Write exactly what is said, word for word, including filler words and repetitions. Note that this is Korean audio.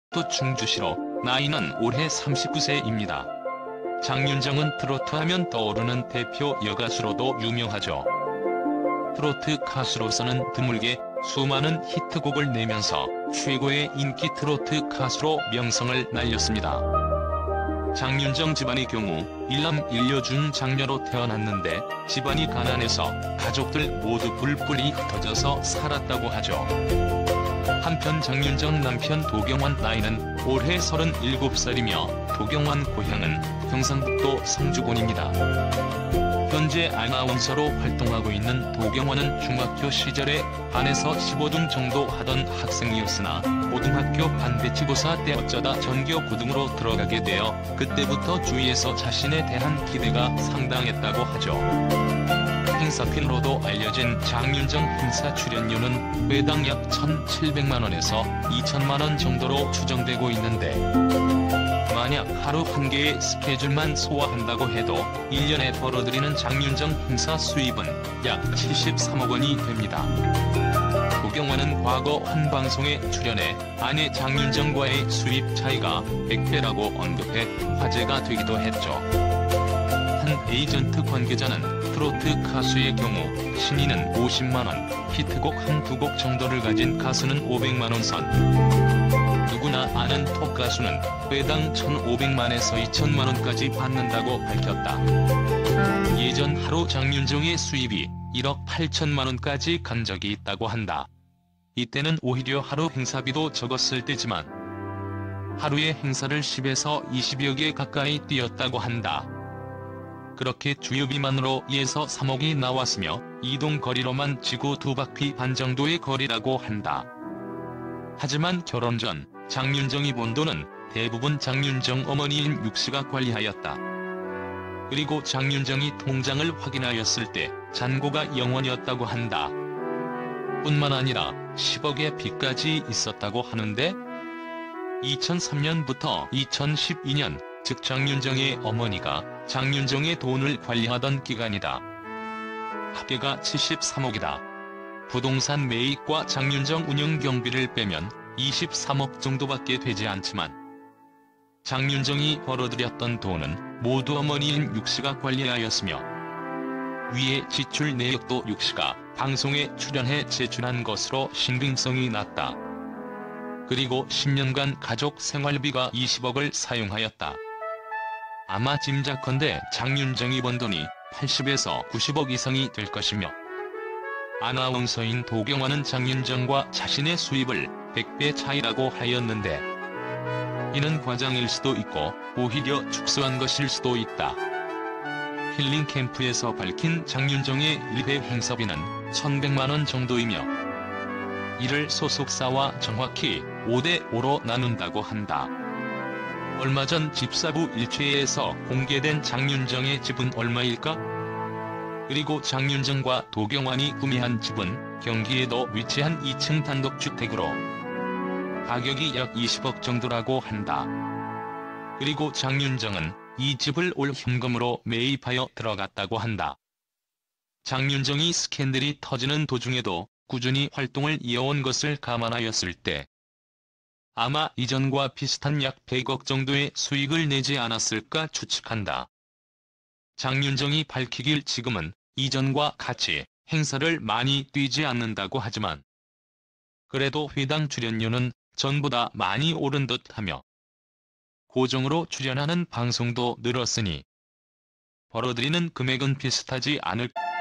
또 충주시로, 나이는 올해 삼십구 세입니다. 장윤정은 트로트 하면 떠오르는 대표 여가수로도 유명하죠. 트로트 가수로서는 드물게 수많은 히트곡을 내면서 최고의 인기 트로트 가수로 명성을 날렸습니다. 장윤정 집안의 경우 일남 일녀 중 장녀로 태어났는데 집안이 가난해서 가족들 모두 뿔뿔이 흩어져서 살았다고 하죠. 한편 장윤정 남편 도경완 나이는 올해 서른일곱 살이며 도경완 고향은 경상북도 성주군입니다. 현재 아나운서로 활동하고 있는 도경완은 중학교 시절에 반에서 십오 등 정도 하던 학생이었으나 고등학교 반배치고사 때 어쩌다 전교 구 등으로 들어가게 되어 그때부터 주위에서 자신에 대한 기대가 상당했다고 하죠. 행사필로도 알려진 장윤정 행사 출연료는 회당 약 천칠백만 원에서 이천만 원 정도로 추정되고 있는데 만약 하루 한 개의 스케줄만 소화한다고 해도 일 년에 벌어들이는 장윤정 행사 수입은 약 칠십삼억 원이 됩니다. 도경완은 과거 한 방송에 출연해 아내 장윤정과의 수입 차이가 백 배라고 언급해 화제가 되기도 했죠. 한 에이전트 관계자는 트로트 가수의 경우 신인은 오십만 원, 히트곡 한두 곡 정도를 가진 가수는 오백만 원 선. 누구나 아는 톱 가수는 회당 천오백만에서 이천만 원까지 받는다고 밝혔다. 예전 하루 장윤정의 수입이 일억 팔천만 원까지 간 적이 있다고 한다. 이때는 오히려 하루 행사비도 적었을 때지만 하루에 행사를 십에서 이십여 개 가까이 뛰었다고 한다. 그렇게 주유비만으로 이에서 삼억이 나왔으며 이동 거리로만 지구 두 바퀴 반 정도의 거리라고 한다. 하지만 결혼 전 장윤정이 번 돈은 대부분 장윤정 어머니인 육씨가 관리하였다. 그리고 장윤정이 통장을 확인하였을 때 잔고가 영 원이었다고 한다. 뿐만 아니라 십억의 빚까지 있었다고 하는데 이천삼 년부터 이천십이 년, 즉 장윤정의 어머니가 장윤정의 돈을 관리하던 기간이다. 합계가 칠십삼억이다. 부동산 매입과 장윤정 운영 경비를 빼면 이십삼억 정도밖에 되지 않지만 장윤정이 벌어들였던 돈은 모두 어머니인 육씨가 관리하였으며 위의 지출 내역도 육씨가 방송에 출연해 제출한 것으로 신빙성이 낮다. 그리고 십 년간 가족 생활비가 이십억을 사용하였다. 아마 짐작컨대 장윤정이 번 돈이 팔십에서 구십억 이상이 될 것이며 아나운서인 도경완은 장윤정과 자신의 수입을 백 배 차이라고 하였는데 이는 과장일 수도 있고 오히려 축소한 것일 수도 있다. 힐링 캠프에서 밝힌 장윤정의 일 회 행사비는 천백만 원 정도이며 이를 소속사와 정확히 오 대 오로 나눈다고 한다. 얼마 전 집사부 일체에서 공개된 장윤정의 집은 얼마일까? 그리고 장윤정과 도경완이 구매한 집은 경기에도 위치한 이 층 단독주택으로 가격이 약 이십억 정도라고 한다. 그리고 장윤정은 이 집을 올 현금으로 매입하여 들어갔다고 한다. 장윤정이 스캔들이 터지는 도중에도 꾸준히 활동을 이어온 것을 감안하였을 때 아마 이전과 비슷한 약 백억 정도의 수익을 내지 않았을까 추측한다. 장윤정이 밝히길 지금은 이전과 같이 행사를 많이 뛰지 않는다고 하지만 그래도 회당 출연료는 전보다 많이 오른 듯하며 고정으로 출연하는 방송도 늘었으니 벌어들이는 금액은 비슷하지 않을